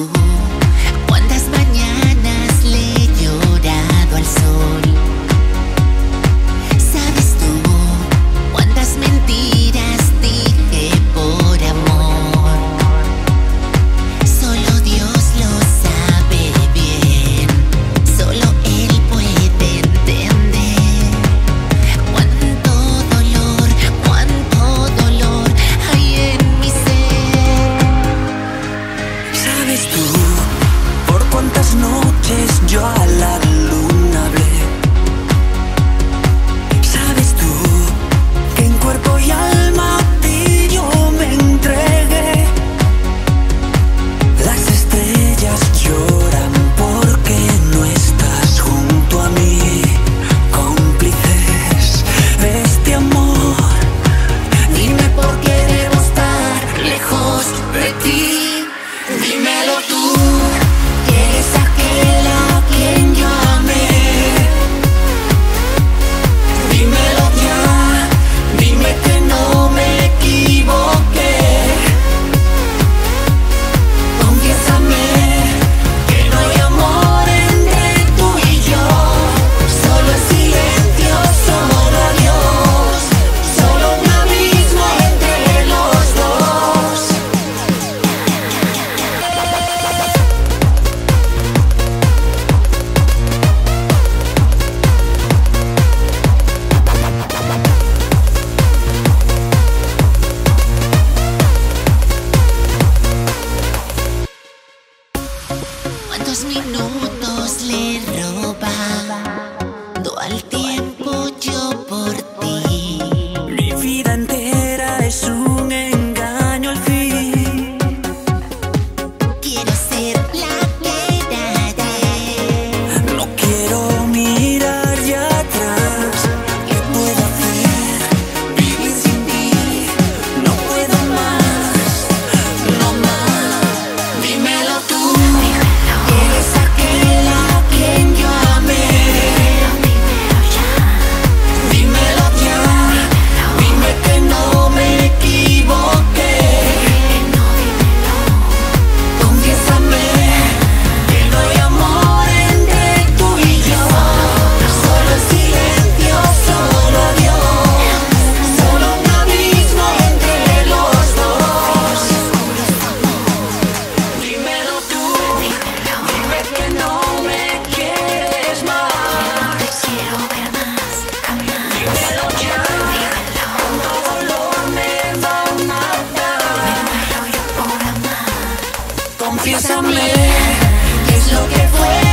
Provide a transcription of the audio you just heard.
cuántas mañanas le he llorado al sol? ¿Sabes tú cuántas mentiras dije por amor? Solo Dios lo sabe bien, solo Él puede entender cuánto dolor hay en mi ser. ¿Sabes tú por cuántas noches yo a la luna hablé? ¿Sabes tú que en cuerpo y alma a ti yo me entregué? Las estrellas lloran porque no estás junto a mí, cómplices de este amor. Dime por qué debo estar lejos de ti. Dímelo tú, que eres aquel a quien yo amé. Dímelo ya, dime que no me equivoqué. Confiésame que no hay amor entre tú y yo. Solo el silencio, solo adiós. Solo un abismo entre los dos. ¿Cuántos minutos le he robado al tiempo yo por ti? Mi vida entera es un engaño al fin. Quiero ser la que daré. No quiero mirar ya atrás. ¿Qué puedo hacer? Vivir sin ti. No puedo más, no más. Dímelo tú, que eres aquel a quien yo amé. Dímelo ya, dime que no me equivoqué. Confiésame que no hay amor entre tú y yo. Solo el silencio, solo adiós. Solo un abismo entre los dos. Dímelo tú, dime que no me quieres más. Quiero ver más, jamás. Dímelo ya, cuánto dolor me va a matar. Muero yo por amar. Confiésame qué es lo que fue